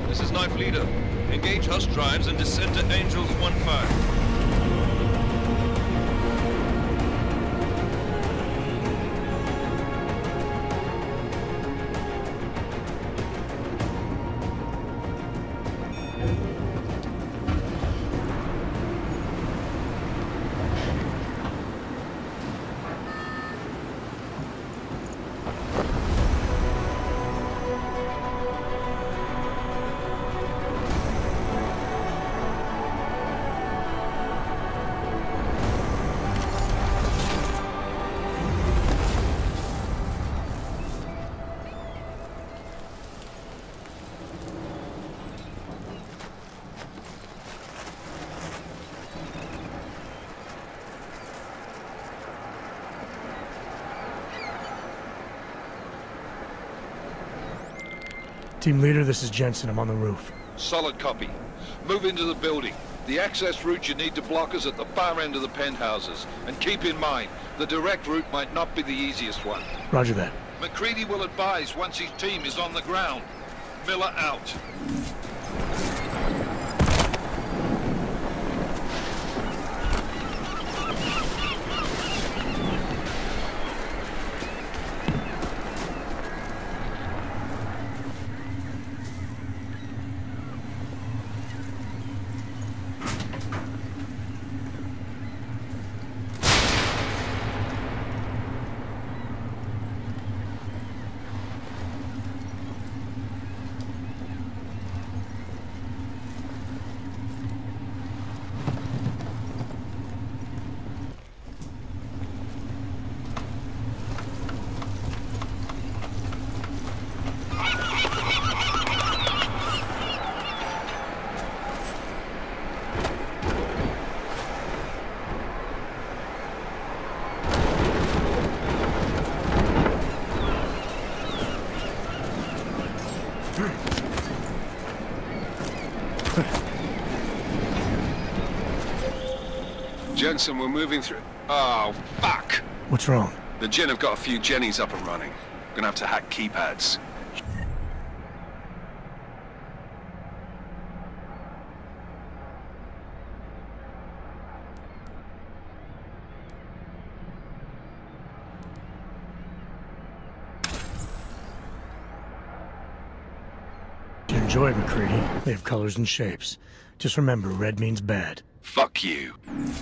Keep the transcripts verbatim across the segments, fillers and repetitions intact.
This is Knife Leader. Engage Hush drives and descend to Angels one five. Team leader, this is Jensen. I'm on the roof. Solid copy. Move into the building. The access route you need to block is at the far end of the penthouses. And keep in mind, the direct route might not be the easiest one. Roger that. McCready will advise once his team is on the ground. Miller out. Jensen, we're moving through... Oh, fuck! What's wrong? The Gen have got a few Jennies up and running. We're gonna have to hack keypads. Enjoy it, McCready. They have colors and shapes. Just remember, red means bad. Fuck you.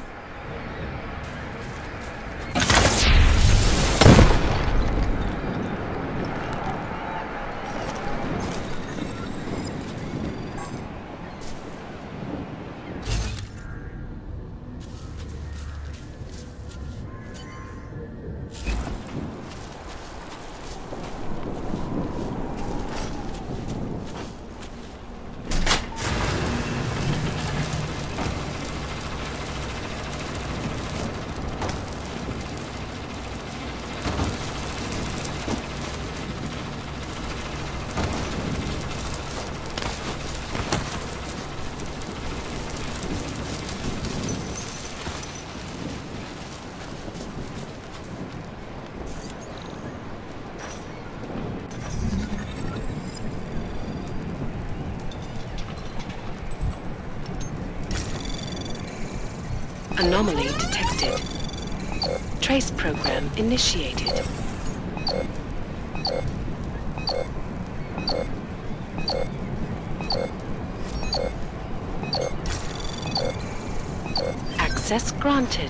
Anomaly detected. Trace program initiated. Access granted.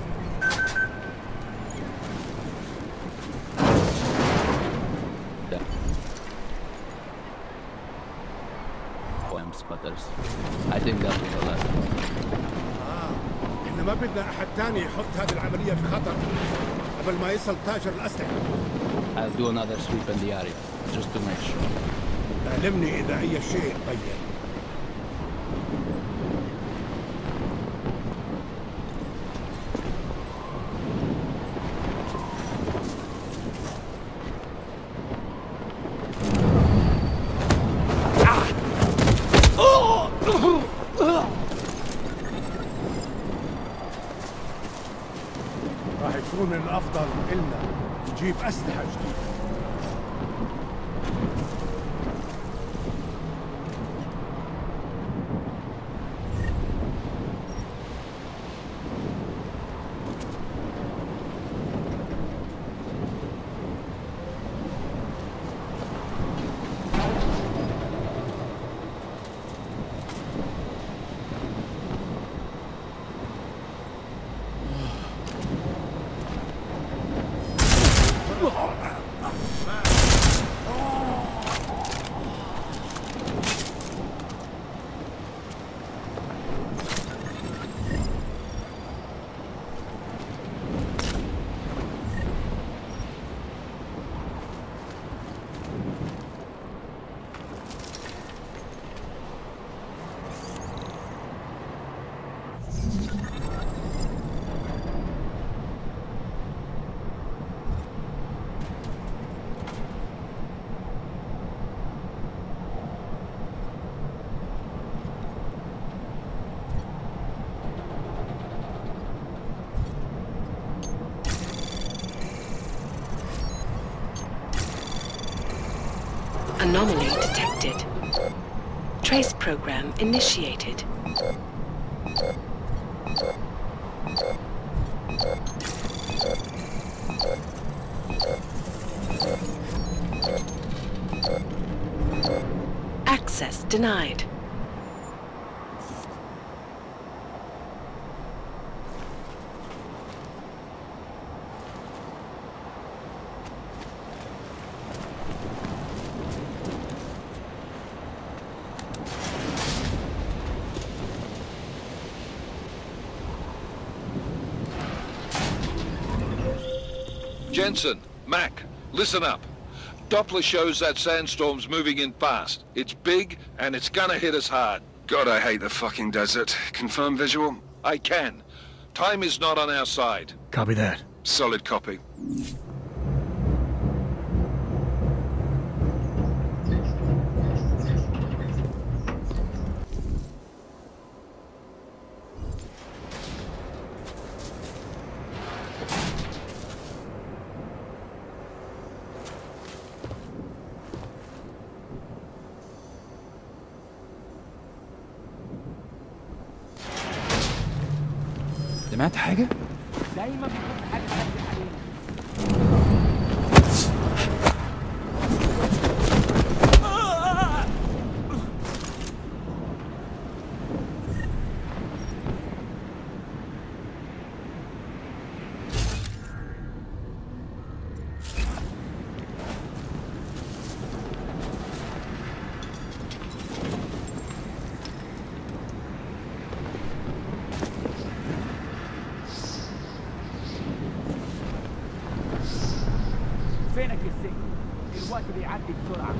Spotters. I think that was the last one. احنا ما بدنا احد تاني يحط هذه العملية في خطر قبل ما يصل تاجر الأسلحة. I'll do another sweep in the area, just to make sure. علمني إذا أي شيء تغير. راح يكون من الأفضل إلنا نجيب أسلحة جديدة. Anomaly detected. Trace program initiated. Access denied. Jensen, Mac, listen up. Doppler shows that sandstorm's moving in fast. It's big, and it's gonna hit us hard. God, I hate the fucking desert. Confirm visual? I can. Time is not on our side. Copy that. Solid copy. سمعت حاجة؟ دايما بيكون في حاجة تهدي علينا. فينك يا سيد؟ الوقت بيعدي بسرعة.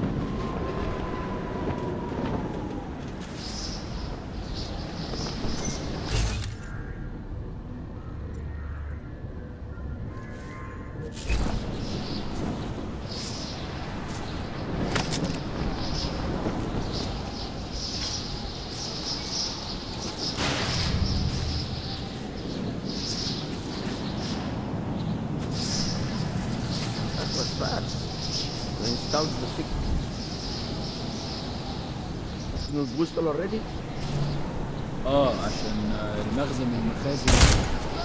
Installed the fix. Signals whistle already? اه عشان المخزن من المخازن.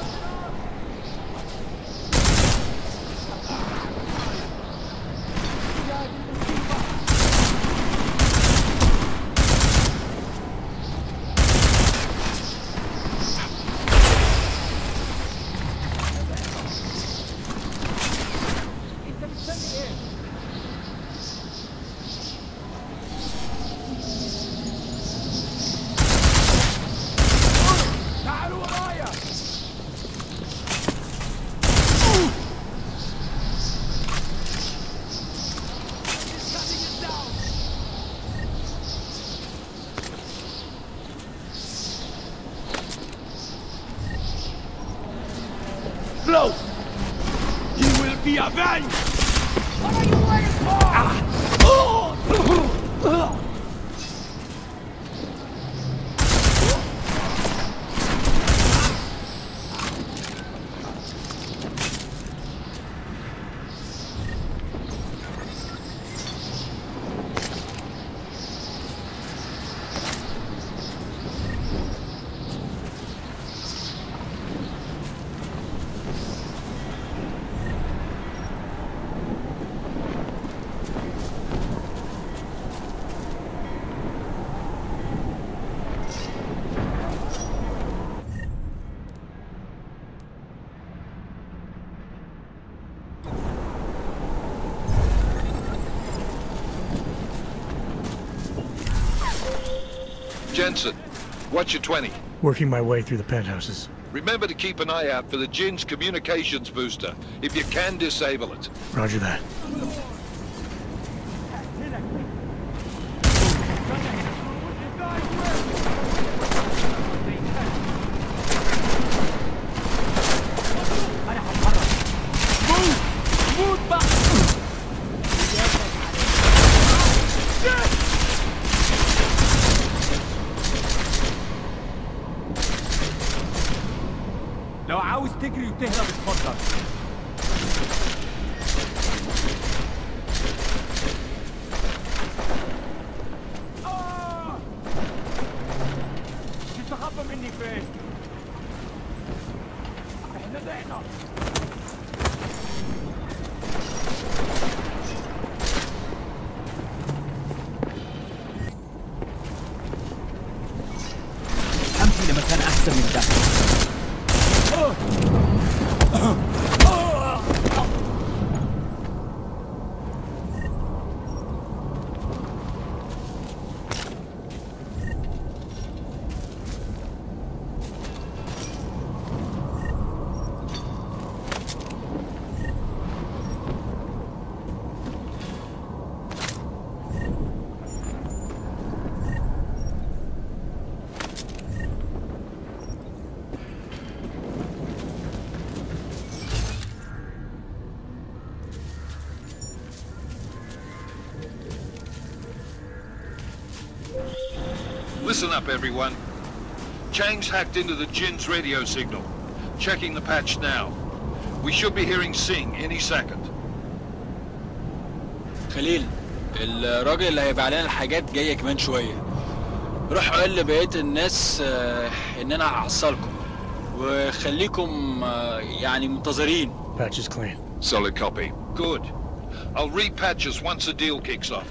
Close! You will be avenged! What are you waiting for? Ah. Oh. Jensen, what's your twenty? Working my way through the penthouses. Remember to keep an eye out for the Jin's communications booster, if you can disable it. Roger that. لو عاوز تجري وتهرب اتفضل. Listen up, everyone. Chang's hacked into the Jin's radio signal. Checking the patch now. We should be hearing Singh any second. خليل الراجل اللي هيبقى علينا الحاجات جايه كمان شويه. روح قول لبقيه الناس ان انا هحصلكم وخليكم يعني منتظرين. Patch is clean. Solid copy. Good. I'll repatch us once the deal kicks off.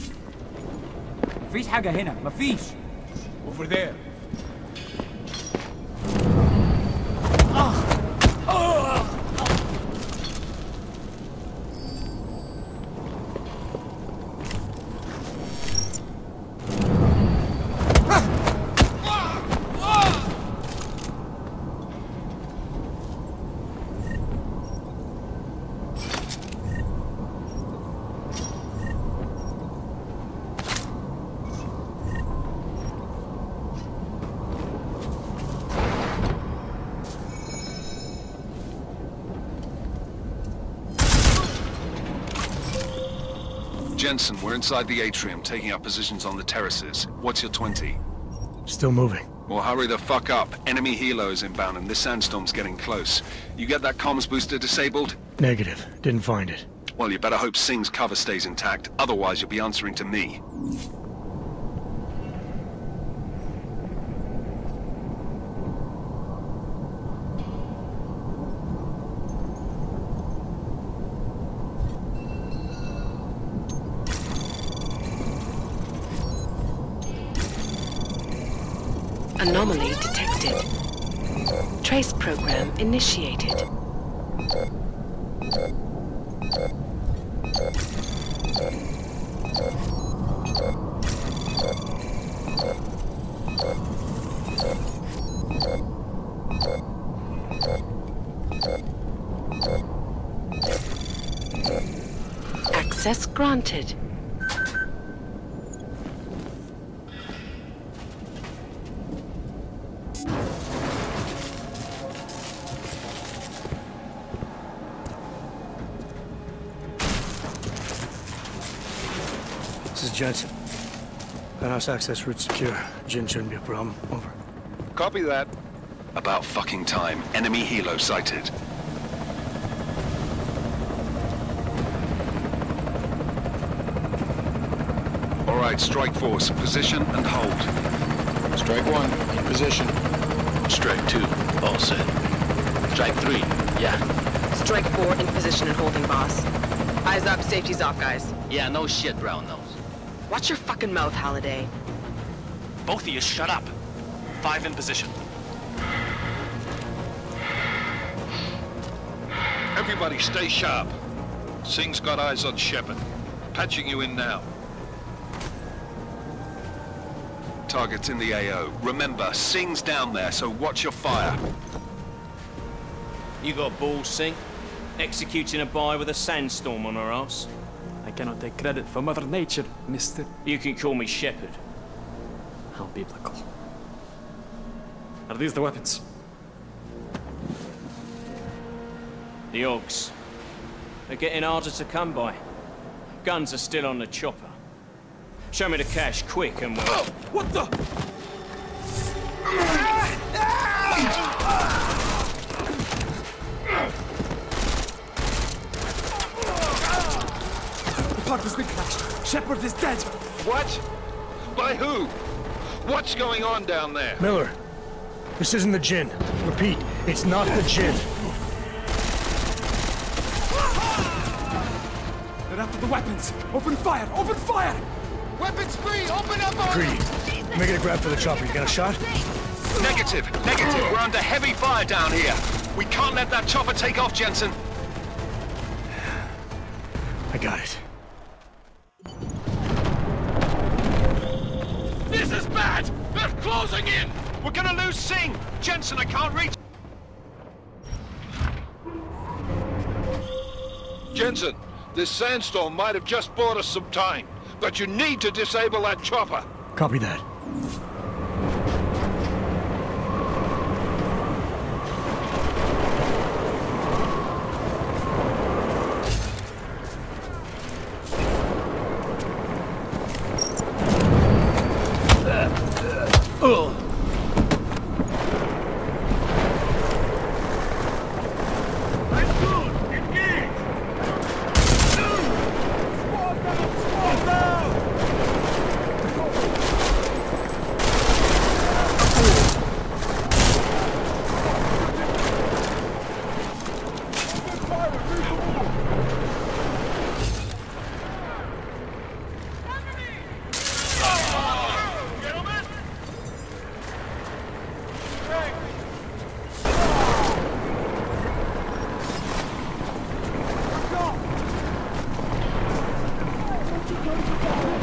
مفيش حاجة هنا، مفيش. Over there. Jensen, we're inside the atrium, taking up positions on the terraces. What's your twenty? Still moving. Well, hurry the fuck up. Enemy helos inbound and this sandstorm's getting close. You get that comms booster disabled? Negative. Didn't find it. Well, you better hope Singh's cover stays intact. Otherwise, you'll be answering to me. Anomaly detected. Trace program initiated. Access granted. This is Jensen. Penthouse access route secure. Jin shouldn't be a problem. Over. Copy that. About fucking time. Enemy helo sighted. All right, strike force. Position and hold. Strike one, in position. Strike two, all set. Strike three, yeah. Strike four, in position and holding, boss. Eyes up, safety's off, guys. Yeah, no shit, brown nose. Watch your fucking mouth, Halliday. Both of you, shut up. Five in position. Everybody stay sharp. Singh's got eyes on Shepard. Patching you in now. Target's in the A O. Remember, Singh's down there, so watch your fire. You got balls, Singh? Executing a buy with a sandstorm on our ass? I cannot take credit for Mother Nature, mister. You can call me Shepard. How biblical. Are these the weapons? The Augs. They're getting harder to come by. Guns are still on the chopper. Show me the cash, quick, and we'll... Oh, what the? The park has been crashed. Shepard is dead. What? By who? What's going on down there? Miller, this isn't the Jinn. Repeat, it's not the Jinn. They're after the weapons. Open fire! Open fire! Weapons free! Open up on... Greedy, making a grab for the chopper. You got a shot? Negative! Negative! We're under heavy fire down here! We can't let that chopper take off, Jensen! I got it. This is bad! They're closing in! We're gonna lose Singh! Jensen, I can't reach... Jensen, this sandstorm might have just bought us some time, but you need to disable that chopper. Copy that.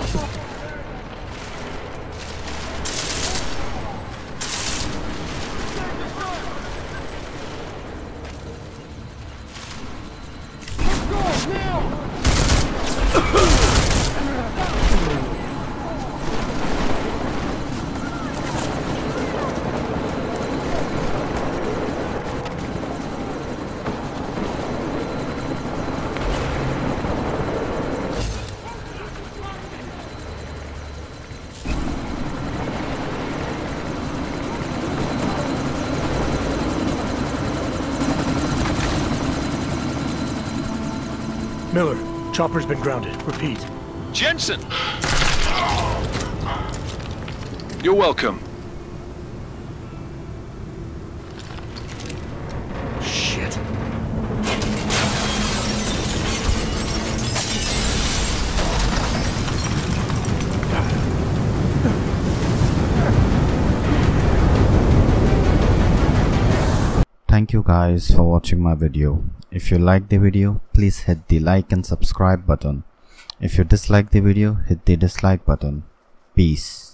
Miller, chopper's been grounded. Repeat. Jensen! You're welcome. Shit. Thank you guys for watching my video. If you like the video, please hit the like and subscribe button. If you dislike the video, hit the dislike button. Peace.